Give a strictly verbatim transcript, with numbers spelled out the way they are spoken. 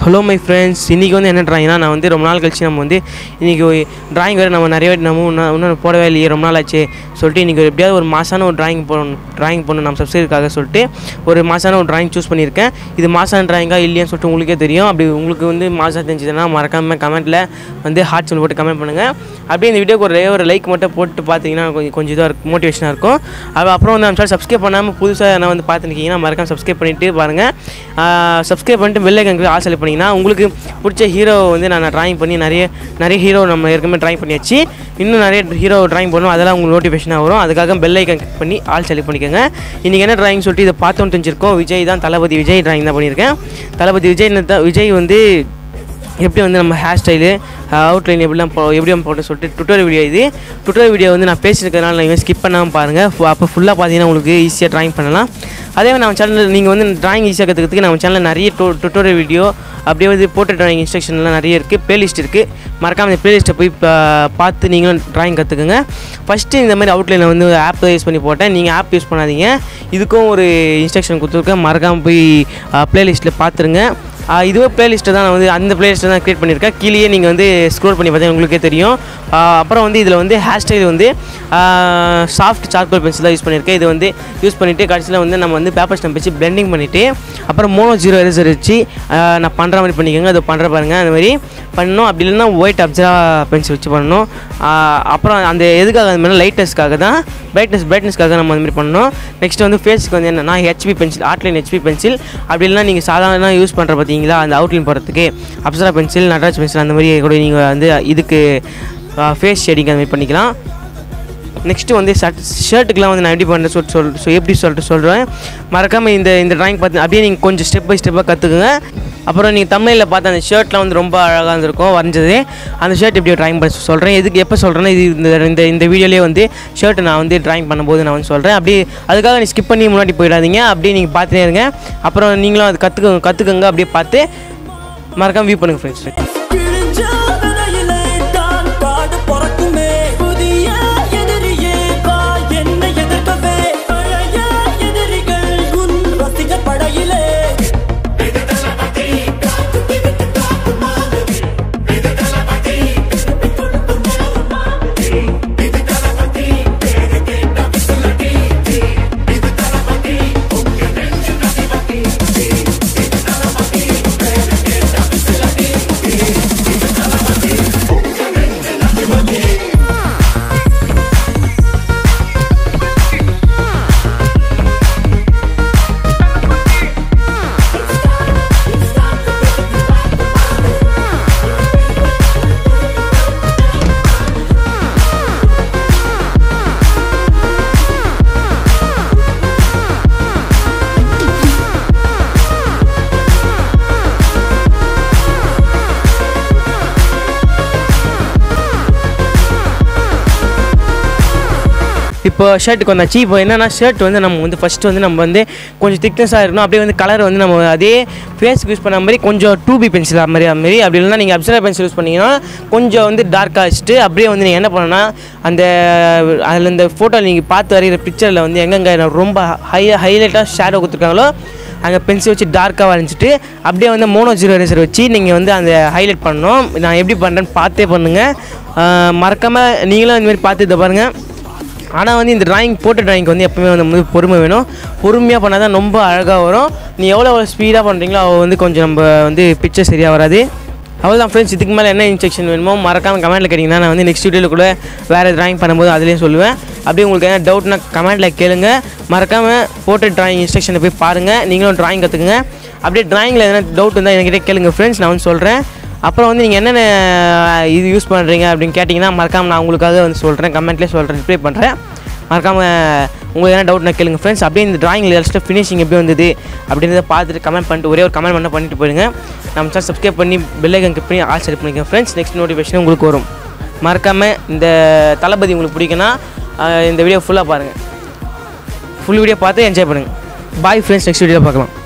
Hello my friends, இன்றைக்கி வந்து என்ன ட்ராயிங்னா நான் வந்து ரொம்ப நாள் கழிச்சு நம்ம வந்து இன்றைக்கி ட்ராயிங் வேறு நம்ம நிறைய வாட்டி நம்ம இன்னும் இன்னும் போடவே இல்லையே, ரொம்ப நாள் ஆச்சு சொல்லிட்டு இன்றைக்கி எப்படியாவது ஒரு மாசான ஒரு ட்ராயிங் போடணும் ட்ராயிங் பண்ணணும் நம்ம சப்ஸ்கிரைபருக்காக சொல்லிட்டு ஒரு மாசான ஒரு ட்ராயிங் சூஸ் பண்ணியிருக்கேன். இது மாசான ட்ராயிங்காக இல்லையான்னு சொல்லிட்டு உங்களுக்கே தெரியும். அப்படி உங்களுக்கு வந்து மாசாக தெரிஞ்சதுன்னா மறக்காமல் கமெண்ட்டில் வந்து ஹார்ட் சொல்லி போட்டு கமெண்ட் பண்ணுங்கள். அப்படியே இந்த வீடியோக்கு ஒரு ஒரு லைக் மட்டும் போட்டு பார்த்தீங்கன்னா கொஞ்சம் கொஞ்சம் இதாக இருக்கும், மோட்டிவேஷனாக இருக்கும். அது அப்புறம் வந்து நம்ம சப்ஸ்கிரைப் பண்ணாமல் புதுசாக நான் வந்து பார்த்துருக்கீங்கன்னா மறக்காமல் சப்ஸ்கிரைப் பண்ணிவிட்டு பாருங்கள். சப்ஸ்கிரைப் பண்ணிட்டு பெல் ஐகான் ஆல் செலக்ட் பண்ணிங்கன்னா உங்களுக்கு பிடிச்ச ஹீரோ வந்து நான் ட்ராயிங் பண்ணி நிறைய நிறைய ஹீரோ நம்ம ஏற்கனவே ட்ராயிங் பண்ணியாச்சு. இன்னும் நிறைய ஹீரோ ட்ராயிங் பண்ணணும், அதெல்லாம் உங்களுக்கு நோட்டிஃபிகேஷனாக வரும். அதுக்காக பெல் ஐகான் கிளிக் பண்ணி ஆல் செலக்ட் பண்ணிக்கோங்க. இன்றைக்கி என்ன ட்ராயிங் சொல்லிட்டு இதை பார்த்தோன்னு தெரிஞ்சிருக்கோம். விஜய் தான், தளபதி விஜய் ட்ராயிங் தான் பண்ணியிருக்கேன். தளபதி விஜய் தான் விஜய் வந்து எப்படி வந்து நம்ம ஹேர் ஸ்டைலு அவுட்லைன் எப்படிலாம் போ எப்படி நம்ம போட்டு சொல்லிட்டு டுட்டோரியல் வீடியோ. இது டுட்டோரியல் வீடியோ வந்து நான் பேசியிருக்கிறதுனால நீங்கள் ஸ்கிப் பண்ணாமல் பாருங்கள். அப்போ ஃபுல்லாக பார்த்தீங்கன்னா உங்களுக்கு ஈஸியாக ட்ராயிங் பண்ணலாம். அதே மாதிரி நம்ம சேனலில் நீங்கள் வந்து ட்ராயிங் ஈஸியாக கற்றுக்கிறதுக்கு நம்ம சேனலில் நிறைய டூ டுட்டோரியல் வீடியோ அப்படியே வந்து போர்ட்ரேட் ட்ராயிங் இன்ஸ்ட்ரக்ஷன்லாம் நிறைய இருக்குது, ப்ளேலிஸ்ட் இருக்குது. மறக்காமல் இந்த ப்ளேலிஸ்ட்டை போய் பார்த்து நீங்களும் ட்ராயிங் கற்றுக்குங்க. ஃபஸ்ட்டு இந்த மாதிரி அவுட்லைனில் வந்து ஆப் யூஸ் பண்ணி போட்டேன். நீங்கள் ஆப் யூஸ் பண்ணாதீங்க, இதுக்கும் ஒரு இன்ஸ்ட்ரக்ஷன் கொடுத்துருக்கேன். மறக்காமல் போய் ப்ளேலிஸ்ட்டில் பார்த்துருங்க. இதுவே ப்ளேலிஸ்ட்டு தான் நான் வந்து அந்த ப்ளேலிஸ்ட்டை தான் க்ரியேட் பண்ணியிருக்கேன். கீழே நீங்கள் வந்து ஸ்க்ரோல் பண்ணி பார்த்தீங்கன்னா உங்களுக்கே தெரியும். அப்புறம் வந்து இதில் வந்து ஹேர் ஸ்டைல் வந்து சாஃப்ட் சார்கோல் பென்சில் தான் யூஸ் பண்ணியிருக்கேன். இது வந்து யூஸ் பண்ணிவிட்டு கடைசியில் வந்து நம்ம வந்து பேப்பர் ஸ்டம்ப் வச்சு பிளெண்டிங் பண்ணிவிட்டு அப்புறம் மோனோ ஜீரோ எரேசர் வச்சு நான் பண்ணுற மாதிரி பண்ணிக்கோங்க. அது பண்ணுற பாருங்கள், அந்த மாதிரி பண்ணணும். அப்படி இல்லைன்னா ஒயிட் அப்சரா பென்சில் வச்சு பண்ணணும். அப்புறம் அந்த எதுக்காக அந்த மாதிரி லைட்னஸ்க்காக தான், பிரைட்னஸ் பிரைட்னஸ்க்காக நம்ம அந்த மாதிரி பண்ணணும். நெக்ஸ்ட் வந்து ஃபேஸுக்கு வந்து என்னென்னா HB pencil, Artline HB pencil. அப்படி இல்லைனா நீங்கள் சாதாரண யூஸ் பண்ணுற பார்த்தீங்களா அந்த அவுட்லைன் போடுறதுக்கு அப்சரா பென்சில், நட்ராஜ் பென்சில், அந்த மாதிரி கூட நீங்கள் வந்து இதுக்கு ஃபேஸ் ஷேடிங் அந்த மாதிரி பண்ணிக்கலாம். நெக்ஸ்ட்டு வந்து ஷர்ட் ஷர்ட்டுக்கெலாம் வந்து நான் எப்படி பண்ணுறேன் சொல்லிட்டு சொல் ஸோ எப்படி சொல்லிட்டு சொல்கிறேன். மறக்காமல் இந்த இந்த ட்ராயிங் பார்த்து அப்படியே நீங்கள் கொஞ்சம் ஸ்டெப் பை ஸ்டெப்பாக கற்றுக்குங்க. அப்புறம் நீங்கள் தமிழில் பார்த்து அந்த ஷர்ட்லாம் வந்து ரொம்ப அழகாக இருந்திருக்கும் வரைஞ்சது. அந்த ஷர்ட் எப்படி ட்ராயிங் பண்ண சொல்கிறேன். எதுக்கு எப்போ சொல்கிறேன்னா இது இந்த இந்த இந்த வீடியோலேயே வந்து ஷர்ட்டு நான் வந்து ட்ராயிங் பண்ணும்போது நான் வந்து சொல்கிறேன். அப்படி அதுக்காக நீ ஸ்கிப் பண்ணி முன்னாடி போயிடாதீங்க, அப்படியே நீங்கள் பார்த்துட்டே இருங்க. அப்புறம் நீங்களும் அது கற்றுக்க கற்றுக்குங்க அப்படியே பார்த்து மறக்காமல் வியூ பண்ணுங்கள் ஃப்ரெண்ட்ஸ். இப்போ ஷர்ட்டுக்கு வந்தாச்சு. இப்போ என்னென்னா ஷர்ட் வந்து நம்ம வந்து ஃபஸ்ட்டு வந்து நம்ம வந்து கொஞ்சம் திக்னஸாக இருக்கணும். அப்படியே வந்து கலர் வந்து நம்ம அதே ஃபேஸுக்கு யூஸ் பண்ண மாதிரி கொஞ்சம் டூ பி பென்சில் அது மாதிரி அது மாதிரி அப்படி இல்லைனா நீங்கள் அப்சரா பென்சில் யூஸ் பண்ணிங்கன்னா கொஞ்சம் வந்து டார்க்காக வச்சுட்டு அப்படியே வந்து நீங்கள் என்ன பண்ணணும்னா அந்த அதில் இந்த ஃபோட்டோ நீங்கள் பார்த்து வரைகிற பிக்சரில் வந்து எங்கெங்கே ரொம்ப ஹை ஹைலைட்டாக ஷேடோ கொடுத்துருக்காங்களோ அங்கே பென்சில் வச்சு டார்க்காக வரைஞ்சிட்டு அப்படியே வந்து மோனோ ஜீரோ எரேசர் வச்சு நீங்கள் வந்து அந்த ஹைலைட் பண்ணணும். நான் எப்படி பண்ணுறேன்னு பார்த்தே பண்ணுங்கள். மறக்காமல் நீங்களும் இந்த மாதிரி பார்த்து இதை பாருங்கள். ஆனால் வந்து இந்த ட்ராயிங் போட்ட ட்ராயிங்க்கு வந்து எப்போவுமே வந்து பொறுமை வேணும். பொறுமையாக பண்ணால் தான் ரொம்ப அழகாக வரும். நீ எவ்வளோ ஸ்பீடாக பண்ணுறீங்களோ அவள் வந்து கொஞ்சம் நம்ம வந்து பிக்சர் சரியாக வராது. அவ்வளோதான் ஃப்ரெண்ட்ஸ். இதுக்கு மேலே என்ன இன்ஸ்ட்ரக்ஷன் வேணுமோ மறக்காமல் கமெண்ட்டில் கேட்டிங்கன்னா நான் வந்து நெக்ஸ்ட் வீடியோவில் கூட வேறு ட்ராயிங் பண்ணும்போது அதுலேயும் சொல்லுவேன். அப்படியே உங்களுக்கு என்ன டவுட்னா கமெண்ட்டில் கேளுங்க. மறக்காமல் போட்ட ட்ராயிங் இன்ஸ்ட்ரக்ஷனை போய் பாருங்கள், நீங்களும் ட்ராயிங் கற்றுக்குங்க. அப்படியே ட்ராயிங்கில் எதனா டவுட் இருந்தால் என்கிட்ட கேளுங்க ஃப்ரெண்ட்ஸ், நான் வந்து சொல்கிறேன். அப்புறம் வந்து நீங்கள் என்னென்ன இது யூஸ் பண்ணுறீங்க அப்படின்னு கேட்டிங்கன்னா மறக்காமல் நான் உங்களுக்காக வந்து சொல்கிறேன், கமெண்ட்லேயே சொல்கிறேன், ரிப்ளை பண்ணுறேன். மறக்காமல் உங்களுக்கு என்ன டவுட்னா கேளுங்க ஃப்ரெண்ட்ஸ். அப்படியே இந்த ட்ராயிங் லாஸ்ட்டில் ஃபினிஷிங் எப்படி வந்தது அப்படின்றத பார்த்துட்டு கமெண்ட் பண்ணிட்டு ஒரே ஒரு கமெண்ட் பண்ண பண்ணிட்டு போயிடுங்க. நம்ம சேனல் சப்ஸ்கிரைப் பண்ணி பெல் ஐகான் கிளிக் பண்ணி ஆல் செலக்ட் பண்ணிக்கோங்க ஃப்ரெண்ட்ஸ். நெக்ஸ்ட் நோட்டிஃபிகேஷன் உங்களுக்கு வரும். மறக்காமல் இந்த தளபதி உங்களுக்கு பிடிக்குன்னா இந்த வீடியோ ஃபுல்லாக பாருங்கள். ஃபுல் வீடியோ பார்த்து என்ஜாய் பண்ணுங்கள். பாய் ஃப்ரெண்ட்ஸ், நெக்ஸ்ட் வீடியோ பார்க்கலாம்.